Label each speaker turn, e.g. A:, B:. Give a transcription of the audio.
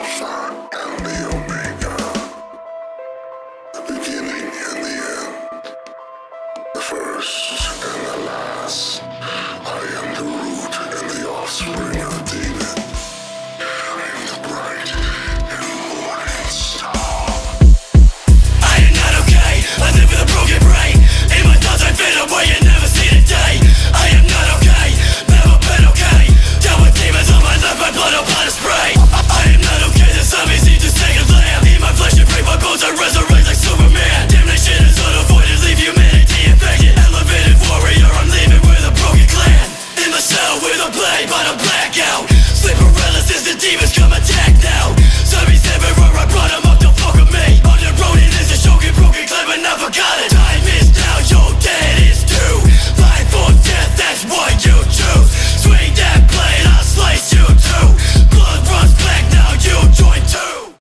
A: Alpha and the Omega, the beginning and the end, the first and the last. I am the root and the offspring of the demon. I am the bright and morning star.
B: I am not okay, I live with a broken brain. In my thoughts I fade away and never see the day. I am not okay, never been okay. Down with demons on my left, my blood upon a spray. I am not okay, the zombies need to take a lamb. Eat my flesh and break my bones, I resurrect like Superman. Damnation is unavoided, leave humanity infected. Elevated warrior, I'm leaving with a broken clan. In my cell with a blade, but I'm blackout. Sleep paralysis, the demons come attack now.